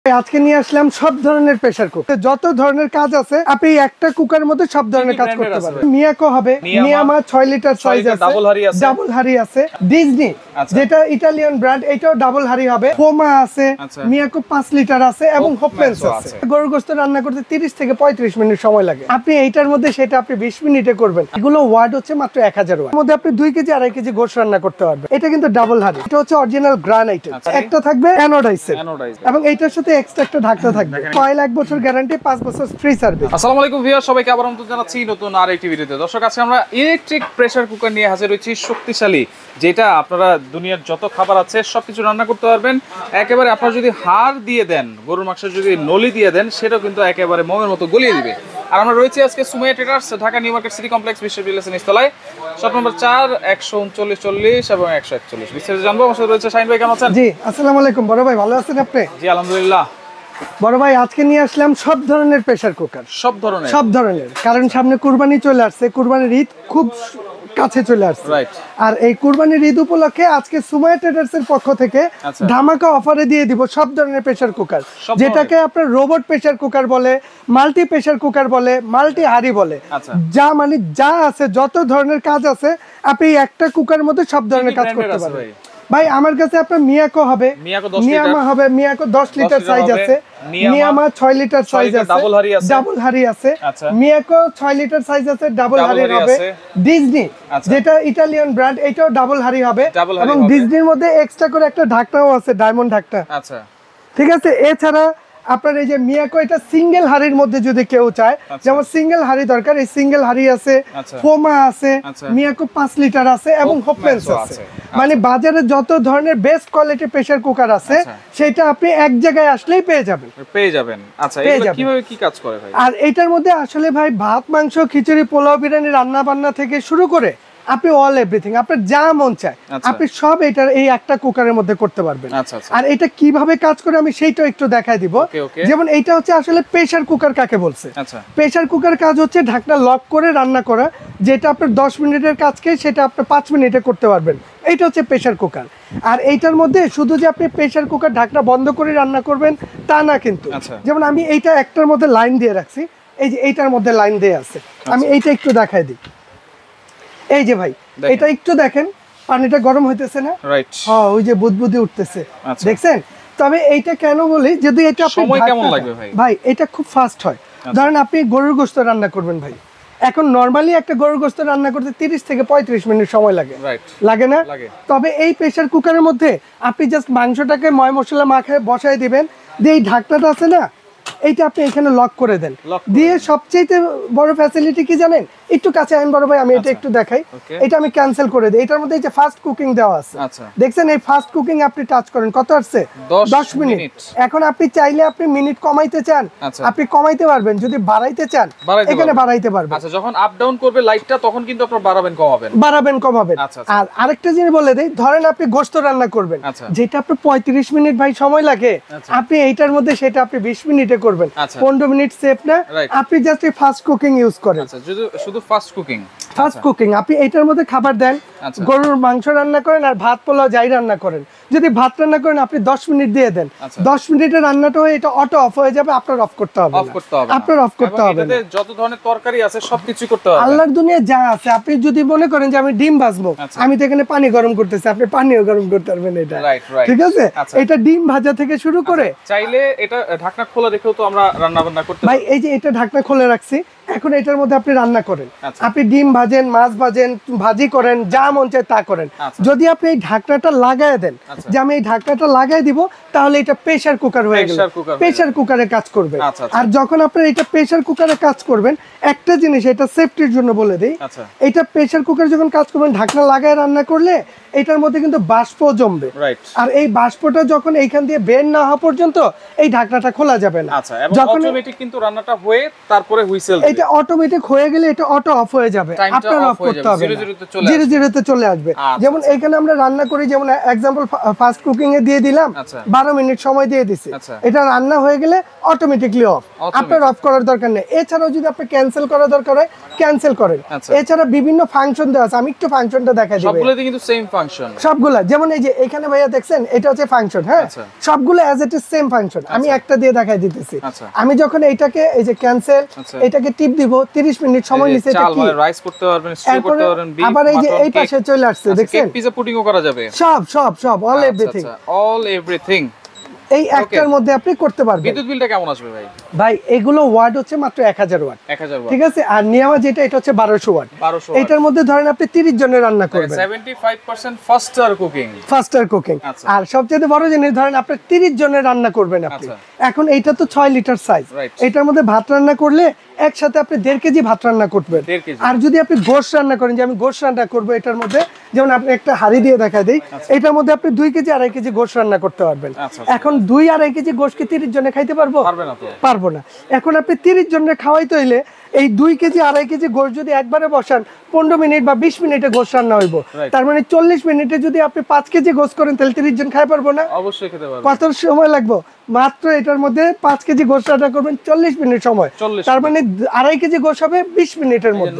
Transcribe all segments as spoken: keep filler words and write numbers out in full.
আজকে নিয়ে আসলাম সব ধরনের প্রেসার কুকার, যত ধরনের কাজ আছে আপনি একটা কুকারের মধ্যে সব ধরনের কাজ করতে পারবেন। মিয়াকো হবে, মিয়ামা ছয় লিটার সাইজ আছে, ডাবল হাড়ি আছে, ডিজনি যেটা ইতালিয়ান ব্র্যান্ড এটাও ডাবল হাড়ি হবে, ফোমা আছে, মিয়াকো পাঁচ লিটার আছে এবং হোপমেন্স আছে। গরুর গোশত রান্না করতে তিরিশ থেকে পঁয়ত্রিশ মিনিট সময় লাগে, আপনি এইটার মধ্যে সেটা আপনি বিশ মিনিটে করবেন। এগুলো ওয়াট হচ্ছে মাত্র এক হাজার ওয়াট, এর মধ্যে আপনি দুই কেজি আড়াই কেজি গোশত রান্না করতে পারবেন। এটা কিন্তু ডাবল হাড়ি, এটা হচ্ছে অরিজিনাল গ্রানাইট, একটা থাকবে অ্যানোডাইজের এবং এইটার সাথে এক্সট্রা একটা ঢাকনা থাকবে। কয়েল এক বছর গ্যারান্টি, পাঁচ বছর ফ্রি সার্ভিস। আসসালামু আলাইকুম ভিউয়ার, সবাইকে আবার আমন্ত্রণ জানাচ্ছি নতুন আরেকটি ভিডিওতে। দর্শক, আজকে আমরা ইলেকট্রিক প্রেসার কুকার নিয়ে হাজির হয়েছি, শক্তিশালী, যেটা আপনারা দুনিয়ার যত খাবার আছে সবকিছু রান্না করতে পারবেন। একেবারে আপনারা যদি হাড় দিয়ে দেন, গরুর মাংস যদি নলি দিয়ে দেন, সেটাও কিন্তু একেবারে মোমের মতো গলিয়ে দিবে। আর আমরা রয়েছি আজকে Sumaiya traders, Dhaka new market city complex, বিশ্ববিদ্যালয় নিচতলায়, শপ নম্বর চার, একশো উনচল্লিশ চল্লিশ এবং একশো একচল্লিশ। বিস্তারিত জানবো। আমার সাথে রয়েছে শাহিন ভাই, কেমন আছেন? জি আসসালামু আলাইকুম বড় ভাই, ভালো আছেন আপনি? জি আলহামদুলিল্লাহ। বড় ভাই আজকে নিয়ে আসলাম সব ধরনের প্রেসার কুকার, সব ধরনের সব ধরনের কারণ সামনে কুরবানি চলে আসছে, কুরবানির ঈদ খুব কাছে চলে আসছে। আর এই কুরবানির ঈদ উপলক্ষে আজকে সুমাইয়া ট্রেডার্স এর পক্ষ থেকে ধামাকা অফারে দিয়ে দিব সব ধরনের প্রেসার কুকার, যেটাকে আপনার রোবট প্রেসার কুকার বলে, মাল্টি প্রেসার কুকার বলে, মাল্টি হাড়ি বলে, যা মানে যা আছে যত ধরনের কাজ আছে আপনি একটা কুকারের মধ্যে সব ধরনের কাজ করতে পারবেন। ভাই আমার কাছে আপনার মিয়াকো হবে, মিয়ামা হবে, মিয়াকো দশ লিটার সাইজ আছে, মিয়ামা ছয় লিটার সাইজ আছে, ডাবল হাড়ি আছে, মিয়াকো ছয় লিটার সাইজ আছে, ডাবল হাড়ি হবে, ডিজনি যেটা ইতালিয়ান ব্র্যান্ড এটাও ডাবল হাড়ি হবে এবং ডিজনির মধ্যে এক্সট্রা করে একটা ঢাকনাও আছে, ডায়মন্ড ঢাকনা। আচ্ছা ঠিক আছে। এছাড়া আপনার এই যে মিয়াকো, এটা সিঙ্গেল হাড়ির মধ্যে যদি কেউ চায়, যেমন সিঙ্গেল হাড়ি দরকার, এই সিঙ্গেল হাড়ি আছে, ফোমা আছে, মিয়াকো পাঁচ লিটার আছে এবং হোপমেন্স আছে। মানে বাজারে যত ধরনের বেস্ট কোয়ালিটি প্রেসার কুকার আছে সেটা আপনি এক জায়গায় আসলেই পেয়ে যাবেন, পেয়ে যাবেন। আচ্ছা, এগুলো কিভাবে কি কাজ করে ভাই? আর এটার মধ্যে আসলে ভাই ভাত, মাংস, খিচুড়ি, পোলাও, বিরিয়ানি রান্না বান্না থেকে শুরু করে আপনি অল এভরিথিং, আপনার যা মন চায় আপনি সব এটার এই একটা কুকারের মধ্যে করতে পারবেন। আর এটা কিভাবে কাজ করে আমি সেইটাও একটু দেখাই দিব। যেমন এইটা হচ্ছে আসলে প্রেসার কুকার কাকে বলছে। প্রেসার কুকার কাজ হচ্ছে ঢাকনা লক করে রান্না করা, যেটা আপনার দশ মিনিটের কাজকে সেটা আপনি পাঁচ মিনিটে করতে পারবেন। এইটা হচ্ছে প্রেসার কুকার। আর এইটার মধ্যে শুধু যে আপনি প্রেসার কুকার ঢাকনা বন্ধ করে রান্না করবেন তা না কিন্তু। যেমন আমি এইটা একটার মধ্যে লাইন দিয়ে রাখছি, এই যে এইটার মধ্যে লাইন দিয়ে আছে, আমি এইটা একটু দেখাই দিই। এই যে ভাই এটা একটু দেখেন, পানিটা গরম হইতেছে না? হ্যাঁ, ওই যে বুদবুদি উঠতেছে, দেখছেন? তবে এইটা কেন বলি, যদি এটা সময় কেমন লাগবে ভাই? ভাই এটা খুব ফাস্ট হয়। ধরেন আপনি গরুর গোশত রান্না করবেন ভাই, এখন নরমালি একটা গরুর গোশত রান্না করতে তিরিশ থেকে পঁয়ত্রিশ মিনিট সময় লাগে, লাগে না? তবে এই প্রেসার কুকারের মধ্যে আপনি জাস্ট মাংসটাকে ময় মশলা মাখায় বসায় দিবেন, দিয়ে এই ঢাকনাটা আছে না, এইটা আপনি এখানে লক করে দেন, দিয়ে সবচেয়ে বড় ফ্যাসিলিটি কি জানেন? একটু কাছে আইন বড় ভাই, আমি এটা একটু দেখাই। এটা আমি ক্যান্সেল করে দিই। এটার মধ্যে এই যে ফাস্ট কুকিং দেওয়া আছে, দেখছেন? এই ফাস্ট কুকিং আপনি টাচ করেন, কত আসছে? দশ মিনিট। এখন আপনি চাইলে আপনি মিনিট কমাইতে চান, আপনি কমাইতে পারবেন, যদি বাড়াইতে চান এখানে বাড়াইতে পারবেন। আচ্ছা, যখন আপ ডাউন করবে লাইটটা তখন কিন্তু আপনারা বাড়াবেন কমাবেন, বাড়াবেন কমাবেন। আর আরেকটা জিনিস বলে দেই, ধরেন আপনি গোশত রান্না করবেন, যেটা আপনার পঁয়ত্রিশ মিনিট ভাই সময় লাগে, আপনি এইটার মধ্যে সেটা আপনি বিশ মিনিটে করবেন, পনেরো মিনিট সেফ না? আপনি জাস্ট এই ফাস্ট কুকিং ইউজ করেন। আচ্ছা, শুধু ফাস্ট কুকিং, ফাস্ট কুকিং আপনি এইটার মধ্যে খাবার দেন, গরুর মাংস রান্না করেন আর ভাত পোলাও যাই রান্না করেন, যদি ভাত রান্না করেন আপনি দশ মিনিট দিয়ে দেন, দশ মিনিটের রান্নাটা হয়ে এটা অটো অফ হয়ে যাবে, আপনার অফ করতে হবে, আপনার অফ করতে হবে। যত ধরনের তরকারি আছে সবকিছু করতে হবে, আল্লাহর দুনিয়ায় যা আছে। আপনি যদি মনে করেন যে আমি ডিম ভাজবো, আমি তো এখানে পানি গরম করতেছি, আপনি পানিও গরম করতে পারবেন, এটা ঠিক আছে। এটা ডিম ভাজা থেকে শুরু করে চাইলে এটা ঢাকনা খোলা রেখেও তো আমরা রান্না বান্না করতে ভাই। এই যে এটা ঢাকনা খুলে রাখছি, এখন এটার মধ্যে আপনি রান্না করেন, আপনি ডিম ভাজেন, মাছ ভাজেন, ভাজি করেন, যা মন চায় তা করেন। যদি আপনি এই ঢাকনাটা লাগায় দেন, যে আমি এই ঢাকনাটা লাগাই দিব, তাহলে এটা প্রেসার কুকার হয়ে গেল, প্রেসার কুকারে কাজ করবে। আর যখন আপনি এটা প্রেসার কুকারে কাজ করবেন, একটা জিনিস এটা সেফটির জন্য বলে দেই, এটা প্রেসার কুকারে যখন কাজ করবেন ঢাকনা লাগায় রান্না করলে এটার মধ্যে কিন্তু বাষ্প জমবে, আর এই বাষ্পটা যখন এইখান দিয়ে বের না হওয়া পর্যন্ত এই ঢাকনাটা খোলা যাবে না। যখন অটোমেটিক কিন্তু রান্নাটা হয়ে তারপরে হুইসেল, এটা অটোমেটিক হয়ে গেলে এটা অটো অফ হয়ে যাবে, আপনার অফ করতে হবে, জিরো জিরোতে চলে আসবে। যেমন এখানে আমরা রান্না করি, যেমন এক্সাম্পল ফাস্ট কুকিং এ দিয়ে দিলাম, বারো মিনিট সময় দিয়ে দিছি, এটা রান্না হয়ে গেলে অটোমেটিকলি অফ, আপনার অফ করার দরকার নেই। এছাড়াও যদি আপনি ক্যান্সেল করার দরকার হয় ক্যান্সেল করেন। এছাড়া বিভিন্ন ফাংশন দেওয়া আছে, আমি একটু ফাংশনটা দেখাই দিই। সবগুলোতে কিন্তু সেম ফাংশন সবগুলা, যেমন এই যে এখানে ভাইয়া দেখছেন এটা হচ্ছে ফাংশন, হ্যাঁ সবগুলো as it is same function. আমি একটা দিয়ে দেখাই দিতেছি। আমি যখন এইটাকে এই যে ক্যান্সেল এটাকে টিপ দিব তিরিশ মিনিট সময় নিচে এটা কি রাইস করতে পারবেন, স্টিউ করতে পারবেন, বিফ, আবার এই যে এই পাশে চলে আসছে দেখছেন, পিজা পুডিংও করা যাবে, সব সব সব অল এভরিথিং, অল এভরিথিং এই একটার মধ্যে আপনি করতে পারবেন। বিদ্যুৎ বিলটা কেমন আসবে ভাই? ভাই এগুলো ওয়াট হচ্ছে মাত্র এক হাজার ওয়াট, এক হাজার ওয়াট, ঠিক আছে। আর নিয়ামা যেটা এটা হচ্ছে বারোশো ওয়াট। বারোশো ওয়াট। এটার মধ্যে ধরেন আপনি তিরিশ জনের রান্না করবেন, পঁচাত্তর percent faster cooking, faster cooking. আর সবচেয়ে বড় জিনিস ধরেন আপনি তিরিশ জনের রান্না করবেন আপনি, এখন এইটা তো ছয় লিটার সাইজ, এটার মধ্যে ভাত রান্না করলে একসাথে আপনি দেড় কেজি ভাত রান্না করবেন। আর যদি আপনি গোশ রান্না করেন, যে আমি গোশ রান্না করবো এটার মধ্যে, যেমন আপনি একটা হাঁড়ি দিয়ে দেখা দেই, এটার মধ্যে আপনি দুই কেজি আড়াই কেজি গোশ রান্না করতে পারবেন। এখন দুই আড়াই কেজি গোশ কি তিরিশ জনে খাইতে পারবো? পারবো না। এখন আপনি তিরিশ জনের খাওয়াইতে হইলে এই দুই কেজি আড়াই কেজি গোশ যদি একবারে বসান পনেরো মিনিট বা বিশ মিনিটে গোশ রান্না হইব, তার মানে চল্লিশ মিনিটে যদি আপনি পাঁচ কেজি গোশ করেন তাহলে তিরিশ জন খাই পারবো না? অবশ্যই খেতে পারবো। কত সময় লাগবে? মাত্র এটার মধ্যে পাঁচ কেজি গোশ রান্না করবেন চল্লিশ মিনিট সময়, তার মানে আড়াই কেজি গোশ হবে বিশ মিনিটের মধ্যে।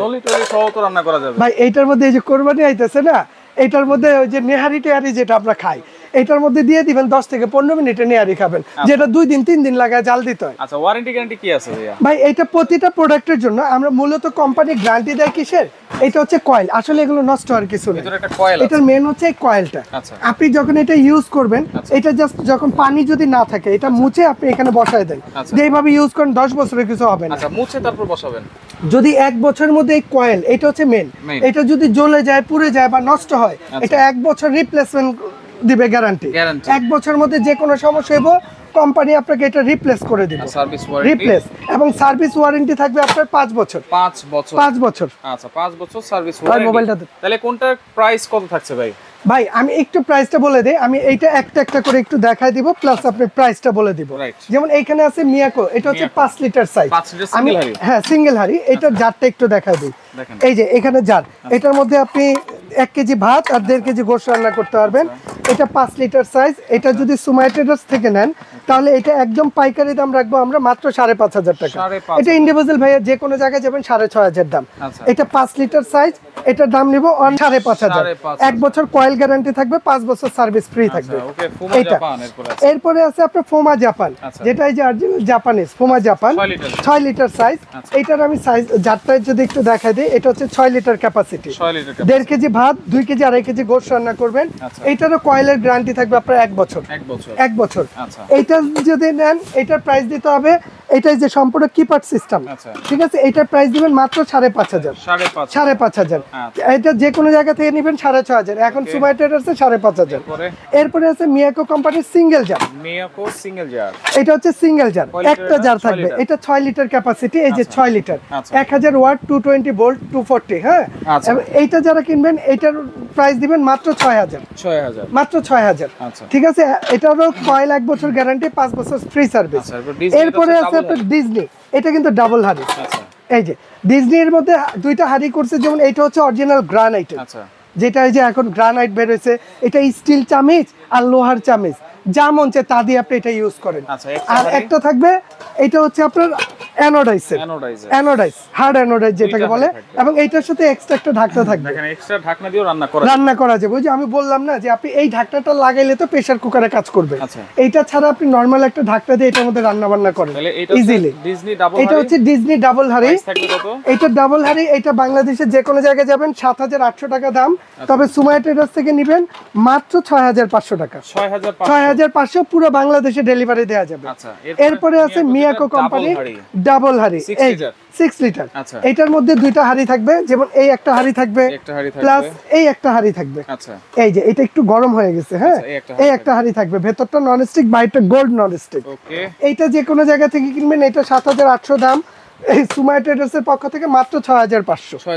ভাই এইটার মধ্যে এই যে কোরবানি আইতেছে না, এটার মধ্যে ওই যে নেহারি টেহারি যেটা আমরা খাই, এটার মধ্যে দিয়ে দিবেন দশ থেকে পনেরো মিনিটে নেহারি খাবেন, যেটা দুই দিন তিন দিন লাগায় জাল দিতে হয়। আচ্ছা, ওয়ারেন্টি গ্যারান্টি কি আছে ভাইয়া? ভাই এটা প্রতিটা প্রোডাক্টের জন্য আমরা মূলত কোম্পানি গ্যারান্টি দেয় কিসের, এটা হচ্ছে কয়েল, আসলে এগুলো নষ্ট হওয়ার কিছু নেই, এটার মেন হচ্ছে এই কয়েলটা। আপনি যখন এটা ইউজ করবেন, এটা জাস্ট যখন পানি যদি না থাকে এটা মুছে আপনি এখানে বসায় দেন, যে এইভাবে ইউজ করেন দশ বছরের কিছু হবে না। আচ্ছা, মুছে তারপর বসাবেন। যদি এক বছরের মধ্যে এই কয়েল, এটা হচ্ছে মেন, এটা যদি জ্বলে যায়, পুড়ে যায় বা নষ্ট হয়, এটা এক বছর রিপ্লেসমেন্ট দিবে গ্যারান্টি। এক বছরের মধ্যে যে কোনো সমস্যা হইব কোম্পানি আপনাকে এটা রিপ্লেস করে দিবে, সার্ভিস ওয়ারেন্টি রিপ্লেস, এবং সার্ভিস ওয়ারেন্টি থাকবে আপনার পাঁচ বছর। পাঁচ বছর পাঁচ বছর আচ্ছা, পাঁচ বছর সার্ভিস ওয়ারেন্টি। মোবাইলটা তাহলে কোনটার প্রাইস কত থাকছে ভাই? ভাই আমি একটু প্রাইসটা বলে দেই, আমি এইটা একটা একটা করে একটু দেখাই দিব, প্লাস আপনি প্রাইসটা বলে দিব। যেমন এইখানে আছে মিয়াকো, এটা হচ্ছে পাঁচ লিটার সাইজ, আমি হ্যাঁ সিঙ্গেল হাড়ি, এটার জারটা একটু দেখাই দিই। এই যে এখানে জার, এটার মধ্যে আপনি এক কেজি ভাত আর দেড় কেজি গোশ রান্না করতে পারবেন। এটা পাঁচ লিটার সাইজ, এটা যদি সুমাই ট্রেডার্স থেকে নেন তাহলে এটা একদম পাইকারি দাম রাখবো আমরা মাত্র সাড়ে পাঁচ হাজার টাকা। এটা ইন্ডিভিজুয়াল ভাইয়া যে কোনো জায়গায় যাবেন সাড়ে ছয় হাজার দাম। এটা পাঁচ লিটার সাইজ, এটার দাম নিব সাড়ে পাঁচ হাজার, এক বছর কয়েল গ্যারান্টি থাকবে, পাঁচ বছর সার্ভিস ফ্রি থাকবে। এটা এরপরে আছে আপনার ফোমা জাপান, যেটা এই যে জাপানিজ ফোমা জাপান, ছয় লিটার সাইজ। এটার আমি সাইজ জারটা যদি একটু দেখাই দিই, এটা হচ্ছে ছয় লিটার ক্যাপাসিটি, দেড় কেজি ভাত, দুই কেজি আড়াই কেজি গোশ রান্না করবেন। এইটারও কয়েলের গ্যারান্টি থাকবে আপনার এক বছর, এক বছর। এইটা যদি নেন এটার প্রাইস দিতে হবে, এটাই যে সম্পূর্ণ কিপার সিস্টেম, ঠিক আছে, এটার প্রাইস দিবেন মাত্র সাড়ে পাঁচ হাজার, সাড়ে পাঁচ হাজার। এটা যে কোনো জায়গা থেকে নেবেন সাড়ে ছয় হাজার, এখন সুমাই ট্রেডার্সে সাড়ে পাঁচ হাজার। এরপরে আছে মিয়াকো কোম্পানির single jar, Miyako single jar, এটা হচ্ছে সিঙ্গেল জার, একটা জার থাকবে, এটা ছয় লিটার ক্যাপাসিটি, এই যে ছয় লিটার, এক হাজার watt, two twenty volt, two forty. হ্যাঁ, এইটা যারা কিনবেন এটার প্রাইস দিবেন মাত্র ছয় হাজার, মাত্র ছয় হাজার, ঠিক আছে। এটারও কয়েল এক বছর গ্যারান্টি, পাঁচ বছর ফ্রি সার্ভিস। এরপরে আছে আপনার ডিজনি, এটা কিন্তু ডাবল হাড়ি, এই যে ডিজনির মধ্যে দুইটা হাড়ি করছে, যেমন এটা হচ্ছে অরিজিনাল গ্রানাইট, যেটা এই যে এখন গ্রানাইট বের হয়েছে, এটা স্টিল চামিচ আর লোহার চামিচ, যা মন চায় তা দিয়ে আপনি এটা ইউজ করেন। আর একটা থাকবে, এটা হচ্ছে আপনার অ্যানোডাইজের, অ্যানোডাইজ হার্ড অ্যানোডাইজ যেটাকে বলে, এবং এইটার সাথে এক্সট্রা একটা ঢাকনা থাকবে, দেখেন এক্সট্রা ঢাকনা দিয়েও রান্না করা রান্না করা যাবে। ওই যে আমি বললাম না যে আপনি এই ঢাকনাটা লাগাইলে তো প্রেসার কুকারে কাজ করবে, এইটা ছাড়া আপনি নরমাল একটা ঢাকনা দিয়ে এটার মধ্যে রান্না বান্না করেন ইজিলি। এটা হচ্ছে ডিজনি ডাবল হাড়ি, এটা ডাবল হাড়ি, এটা বাংলাদেশের যে কোনো জায়গায় যাবেন সাত হাজার আটশো টাকা দাম, তবে সুমাই ট্রেডার্স থেকে নিবেন মাত্র ছয় হাজার পাঁচশো টাকা, ছয় হাজার পাঁচশো, পুরো বাংলাদেশে ডেলিভারি দেওয়া যাবে। এরপরে আছে মিয়াকো কোম্পানি ডাবল হাড়ি, এই সিক্স লিটার, এটার মধ্যে দুইটা হাড়ি থাকবে, যেমন এই একটা হাড়ি থাকবে প্লাস এই একটা হাড়ি থাকবে। এই যে এটা একটু গরম হয়ে গেছে, হ্যাঁ, এই একটা হাড়ি থাকবে, ভেতরটা ননস্টিক, বাইরটা গোল্ড ননস্টিক। এইটা যে কোনো জায়গা থেকে কিনবেন, এটা সাত হাজার আটশো দাম, এই সুমাই ট্রেডার্স এর পক্ষ থেকে মাত্র ছয় হাজার পাঁচশো, ছয়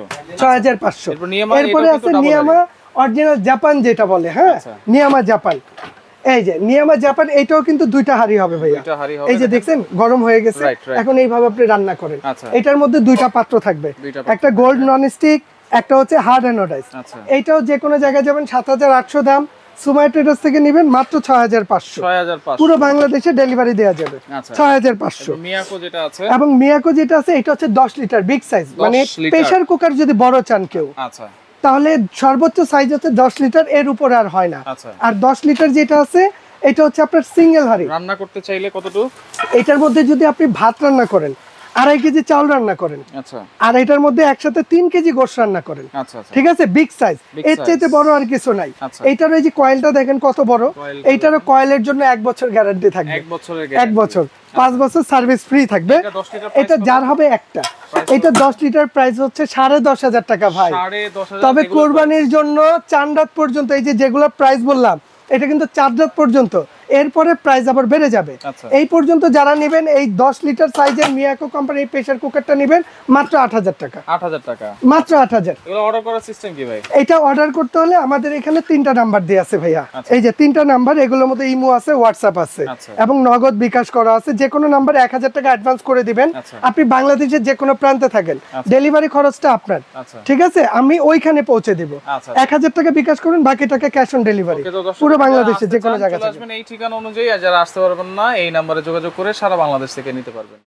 হাজার পাঁচশো। এরপরে আছে নিয়ামা অরিজিনাল জাপান যেটা বলে, হ্যাঁ নিয়ামা জাপান, এই যে নিয়ামা জাপান, এটাও কিন্তু দুইটা হাড়ি হবে ভাইয়া, এই যে দেখছেন গরম হয়ে গেছে, এখন এইভাবে আপনি রান্না করেন। এটার মধ্যে দুইটা পাত্র থাকবে, একটা গোল্ড ননস্টিক, একটা হচ্ছে হার্ড অ্যানোডাইজ। এইটাও যে কোনো জায়গায় যাবেন সাত হাজার আটশো দাম, সুমাই ট্রেডার্স থেকে নেবেন মাত্র ছয় হাজার পাঁচশো, পুরো বাংলাদেশে ডেলিভারি দেওয়া যাবে, ছয় হাজার পাঁচশো। মিয়াকো যেটা আছে, এবং মিয়াকো যেটা আছে এটা হচ্ছে দশ লিটার বিগ সাইজ, মানে প্রেসার কুকার যদি বড় চান কেউ তাহলে সর্বোচ্চ সাইজ হচ্ছে দশ লিটার, এর উপরে আর হয় না। আচ্ছা। আর দশ লিটার যেটা আছে এটা হচ্ছে আপনার সিঙ্গেল হাঁড়ি। রান্না করতে চাইলে কতটুকু? এটার মধ্যে যদি আপনি ভাত রান্না করেন, আড়াই কেজি চাউল রান্না করেন, আচ্ছা আর এটার মধ্যে একসাথে তিন কেজি গোশ রান্না করেন, আচ্ছা আচ্ছা ঠিক আছে, বিগ সাইজ, Big এর size। চাইতে বড় আর কিছু নাই। আচ্ছা। এইটার এই যে কয়েলটা দেখেন কত বড়, Coil- এইটারও কয়েলের জন্য এক বছর গ্যারান্টি থাকবে, এক বছরের এক guarantee। বছর, পাঁচ বছর সার্ভিস ফ্রি থাকবে। এটা দশ লিটার এটা যার হবে একটা, এটা দশ লিটার প্রাইস হচ্ছে সাড়ে দশ হাজার টাকা ভাই। সাড়ে দশ হাজার। তবে এগুলো কোরবানির জন্য চার রাত পর্যন্ত, এই যে যেগুলো প্রাইস বললাম এটা কিন্তু চার রাত পর্যন্ত, এরপরে প্রাইস আবার বেড়ে যাবে। আচ্ছা। এই পর্যন্ত যারা নেবেন এই দশ লিটার সাইজের মিয়াকো কোম্পানির প্রেসার কুকারটা নেবেন মাত্র আট হাজার টাকা, আট হাজার টাকা মাত্র আট হাজার। এগুলো অর্ডার করার সিস্টেম কি ভাই? এটা অর্ডার করতে হলে আমাদের এখানে তিনটা নাম্বার দিয়ে আছে ভাইয়া, আচ্ছা। এই যে তিনটা নাম্বার, এগুলোর মধ্যে ইমো আছে, হোয়াটসঅ্যাপ আছে, আচ্ছা। এবং নগদ বিকাশ করা আছে। যে কোনো নাম্বারে এক হাজার টাকা অ্যাডভান্স করে দিবেন। আচ্ছা। আপনি বাংলাদেশের যে কোনো প্রান্তে থাকেন, আচ্ছা। ডেলিভারি খরচটা আপনার, আচ্ছা ঠিক আছে, আমি ওইখানে পৌঁছে দিব। আচ্ছা এক হাজার টাকা বিকাশ করুন, বাকি টাকা ক্যাশ অন ডেলিভারি, ওকে, তো দর্শক পুরো যারা বাংলাদেশে আসতে যে কোনো চান, জায়গা চলে থেকে। আসবেন এই ঠিকানা অনুযায়ী, আর যারা আসতে পারবেন না এই নাম্বারে যোগাযোগ করে সারা বাংলাদেশ থেকে নিতে পারবেন।